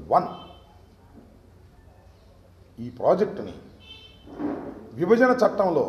1 ఈ ప్రాజెక్టుని విభజన చట్టంలో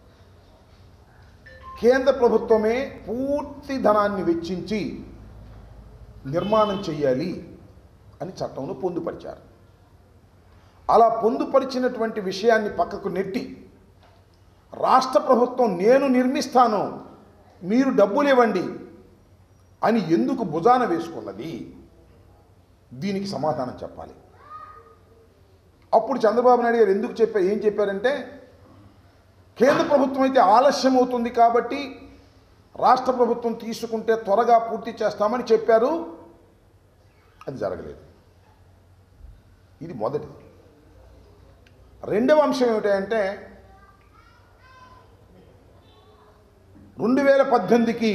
కేంద్ర ప్రభుత్వమే పూర్తి ధనాన్ని వెచ్చించి నిర్మాణం చేయాలి అని చట్టంలో పొందుపరిచారు. అలా పొందుపరిచినటువంటి విషయాన్ని పక్కకు నెట్టి రాష్ట్ర ప్రభుత్వం నేను నిర్మిస్తాను, మీరు డబ్బులు ఇవ్వండి అని ఎందుకు భుజాన వేసుకున్నది? దీనికి సమాధానం చెప్పాలి. అప్పుడు చంద్రబాబు నాయుడు గారు ఏం చెప్పారంటే, కేంద్ర ప్రభుత్వం అయితే ఆలస్యం అవుతుంది కాబట్టి రాష్ట్ర ప్రభుత్వం తీసుకుంటే త్వరగా పూర్తి చేస్తామని చెప్పారు. అది జరగలేదు. ఇది మొదటిది. రెండవ అంశం ఏమిటంటే 2018కి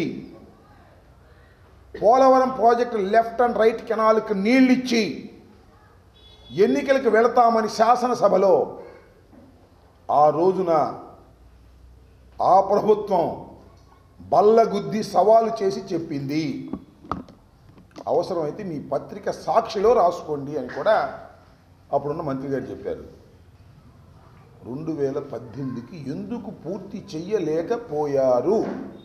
Polavaram project left and right కెనాల్కి నీళ్ళిచ్చి ఎన్నికలకు వెళతామని శాసనసభలో ఆ రోజున ఆ ప్రభుత్వం బల్లగుద్ది సవాలు చేసి చెప్పింది. అవసరమైతే మీ పత్రిక సాక్షిలో రాసుకోండి అని కూడా అప్పుడున్న మంత్రి గారు చెప్పారు. 2018కి ఎందుకు పూర్తి చెయ్యలేకపోయారు?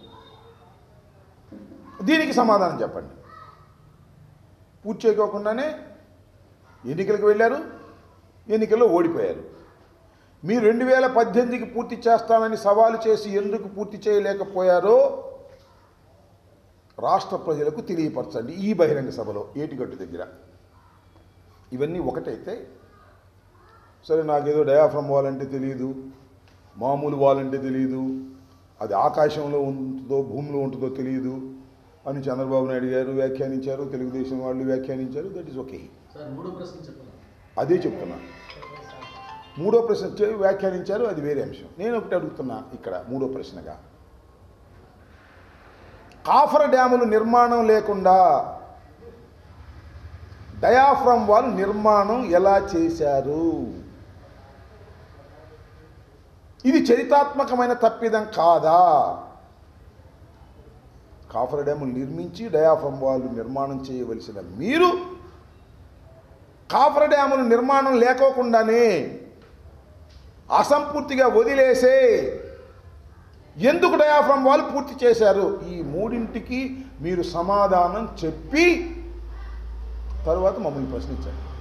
దీనికి సమాధానం చెప్పండి. పూర్తి చేయకోకుండానే ఎన్నికలకు వెళ్ళారు, ఎన్నికల్లో ఓడిపోయారు. మీరు 2018కి పూర్తి చేస్తానని సవాలు చేసి ఎందుకు పూర్తి చేయలేకపోయారో రాష్ట్ర ప్రజలకు తెలియపరచండి ఈ బహిరంగ సభలో ఏటిగట్టు దగ్గర. ఇవన్నీ ఒకటైతే సరే, నాకేదో డయాఫ్రమ్ వాల్ అంటే తెలియదు, మామూలు వాల్ అంటే తెలియదు, అది ఆకాశంలో ఉంటుందో భూమిలో ఉంటుందో తెలియదు అని చంద్రబాబు నాయుడు గారు వ్యాఖ్యానించారు, తెలుగుదేశం వాళ్ళు వ్యాఖ్యానించారు. That is okay. అదే చెప్తున్నా. మూడో ప్రశ్న వ్యాఖ్యానించారు, అది వేరే అంశం. నేను ఒకటి అడుగుతున్నా ఇక్కడ మూడో ప్రశ్నగా, కాఫర్ డ్యాములు నిర్మాణం లేకుండా డయాఫ్రమ్ వాల్ నిర్మాణం ఎలా చేశారు? ఇది చరిత్రాత్మకమైన తప్పిదం కాదా? కాఫర్ డ్యాములు నిర్మించి డయాఫ్రమ్ వాల్ నిర్మాణం చేయవలసిన మీరు కాఫర్ డ్యాములు నిర్మాణం లేకోకుండానే అసంపూర్తిగా వదిలేసే ఎందుకు డయాఫ్రమ్ వాల్ పూర్తి చేశారు? ఈ మూడింటికి మీరు సమాధానం చెప్పి తర్వాత మమ్మల్ని ప్రశ్నించండి.